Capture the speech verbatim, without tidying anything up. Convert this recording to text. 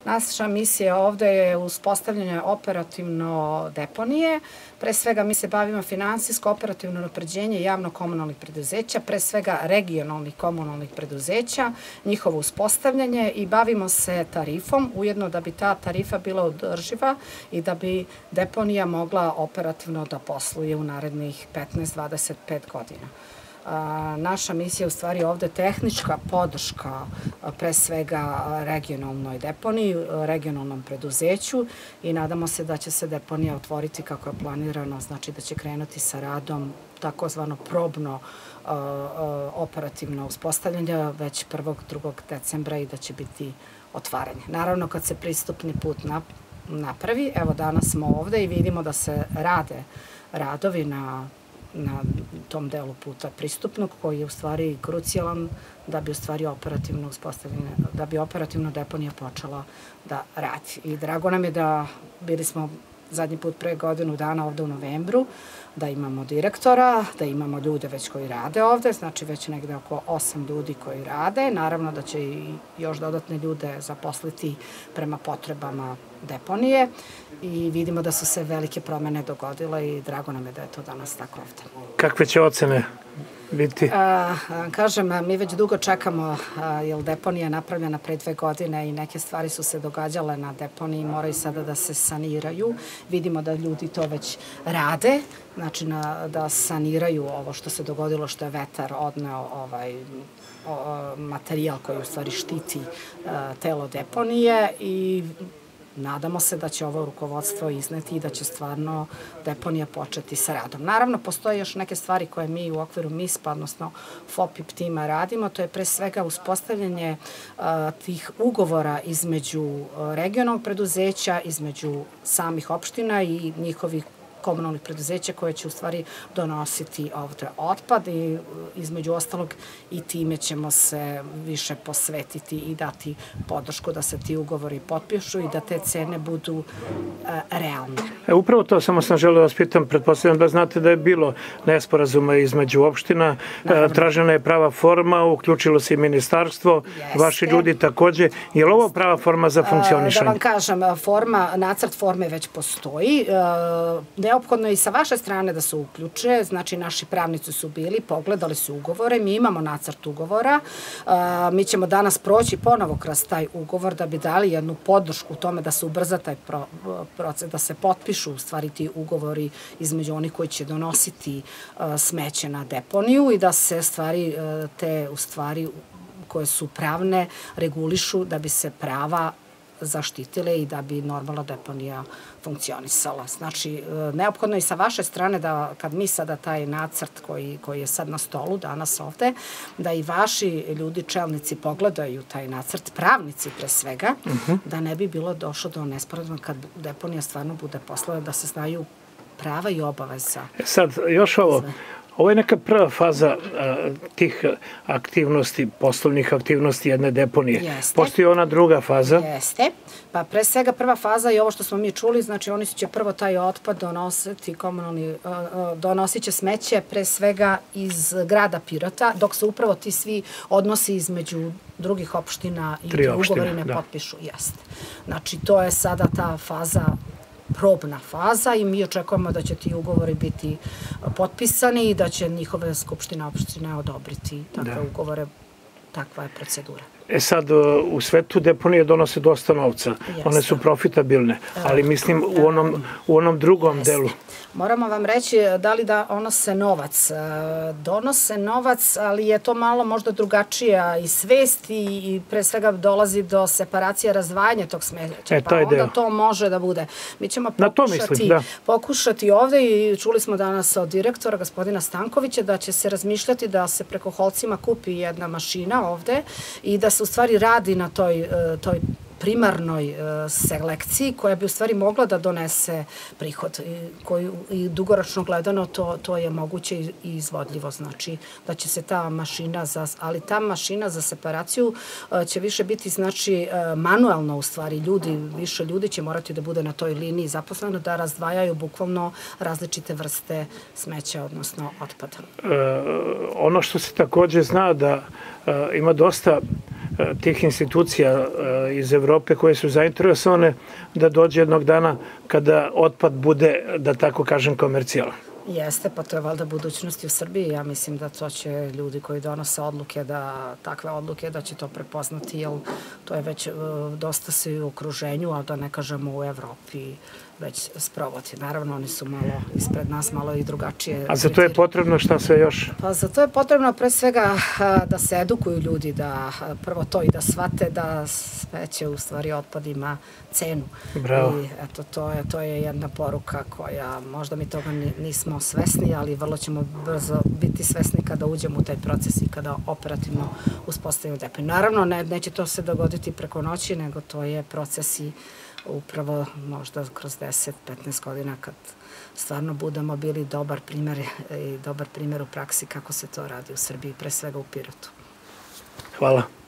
Naša misija ovde je uspostavljanje operativno deponije. Pre svega mi se bavimo finansijsko operativno napređenje javno-komunalnih preduzeća, pre svega regionalnih komunalnih preduzeća, njihovo uspostavljanje i bavimo se tarifom, ujedno da bi ta tarifa bila održiva i da bi deponija mogla operativno da posluje u narednih petnaest do dvadeset pet godina. Naša misija je u stvari ovde tehnička podrška pre svega regionalnoj deponiji, regionalnom preduzeću i nadamo se da će se deponija otvoriti kako je planirano, znači da će krenuti sa radom takozvano probno operativno uspostavljanje već prvog do drugog decembra i da će biti otvaranje. Naravno kad se pristupni put napravi, evo danas smo ovde i vidimo da se rade radovi na na tom delu puta pristupnog, koji je u stvari krucijalan da bi u stvari operativno uspostavljene, da bi operativno deponija počela da radi. I drago nam je da bili smo zadnji put pre godinu dana ovde u novembru, da imamo direktora, da imamo ljude već koji rade ovde, znači već negde oko osam ljudi koji rade. Naravno da će i još dodatne ljude zaposliti prema potrebama deponije i vidimo da su se velike promene dogodile i drago nam je da je to danas tako ovde. Kakve će ocene biti? Kažem, mi već dugo čekamo, jer deponija je napravljena pre dve godine i neke stvari su se događale na deponiji i moraju sada da se saniraju. Vidimo da ljudi to već rade, znači da saniraju ovo što se dogodilo, što je vetar odneo ovaj materijal koji u stvari štiti telo deponije i nadamo se da će ovo rukovodstvo izneti i da će stvarno deponija početi sa radom. Naravno, postoje još neke stvari koje mi u okviru M I S P-a, odnosno F O P I P tima radimo. To je pre svega uspostavljanje tih ugovora između regionalnog preduzeća, između samih opština i njihovih komunalnih preduzeća koje će u stvari donositi ovde otpad i između ostalog i time ćemo se više posvetiti i dati podršku da se ti ugovori potpišu i da te cene budu realne. Upravo to samo sam želeo da vas pitam, pretpostavljam da znate da je bilo nesporazuma između opština, tražena je prava forma, uključilo se i ministarstvo, vaši ljudi takođe. Je li ovo prava forma za funkcionišanje? Da vam kažem, forma, nacrt forme već postoji. Neophodno je i sa vaše strane da se uključe, znači naši pravnici su bili, pogledali su ugovore, mi imamo nacrt ugovora, mi ćemo danas proći ponovo kroz taj ugovor da bi dali jednu podršku u tome da se ubrza taj proces, da se potpišu u stvari ti ugovori između onih koji će donositi smeće na deponiju i da se stvari te u stvari koje su pravne regulišu da bi se prava zaštitile i da bi normalna deponija funkcionisala. Znači, neophodno je i sa vaše strane da kad mi sada taj nacrt koji, koji je sad na stolu danas ovde, da i vaši ljudi, čelnici pogledaju taj nacrt, pravnici pre svega, da ne bi bilo došlo do nesporazuma kad deponija stvarno bude poslala, da se znaju prava i obaveza. Sad, još ovo. Ovo je neka prva faza tih aktivnosti, poslovnih aktivnosti jedne deponije. Postoji ona druga faza? Jeste. Pa pre svega prva faza je ovo što smo mi čuli, znači oni će prvo taj otpad donositi komunalni, donosit će smeće pre svega iz grada Pirota, dok se upravo ti svi odnosi između drugih opština i ugovori ne potpišu. Jeste. Znači to je sada ta faza, probna faza i mi očekujemo da će ti ugovori biti potpisani i da će njihove skupštine opštine odobriti takve ugovore, takva je procedura. E sad, u svetu deponije donose dosta novca, one su profitabilne, ali mislim u onom drugom delu. Moramo vam reći da li da donose novac. Donose novac, ali je to malo možda drugačija i svest i pre svega dolazi do separacije, razdvajanja tog smeća, pa onda to može da bude. Mi ćemo pokušati ovde i čuli smo danas od direktora, gospodina Stankovića, da će se razmišljati da se preko Holcima kupi jedna mašina ovde i da se u stvari radi na toj primarnoj selekciji koja bi u stvari mogla da donese prihod i dugoročno gledano to je moguće i izvodljivo. Znači da će se ta mašina, ali ta mašina za separaciju će više biti znači manualno u stvari. Ljudi, više ljudi će morati da bude na toj liniji zaposleno da razdvajaju bukvalno različite vrste smeća, odnosno otpada. Ono što se takođe zna da ima dosta tih institucija iz Evrope koje su zainteresovane da dođe jednog dana kada otpad bude, da tako kažem, komercijalan. Jeste, pa to je valjda budućnosti u Srbiji. Ja mislim da to će ljudi koji donose odluke, da takve odluke, da će to prepoznati, jer to je već dosta se u okruženju, a da ne kažemo u Evropi već sprovodi. Naravno, oni su malo ispred nas, malo i drugačije. A za to je potrebno šta sve još? Pa za to je potrebno pre svega da se edukuju ljudi, da prvo to i da shvate da smeće u stvari otpad ima cenu. Bravo. I eto, to je, to je jedna poruka koja možda mi toga nismo svesni, ali vrlo ćemo brzo biti svesni kada uđemo u taj proces i kada operativno uspostavimo deponiju. Naravno, ne, neće to se dogoditi preko noći, nego to je proces i upravo možda kroz deset do petnaest godina kad stvarno budemo bili dobar primjer i dobar primjer u praksi kako se to radi u Srbiji, pre svega u Pirotu. Hvala.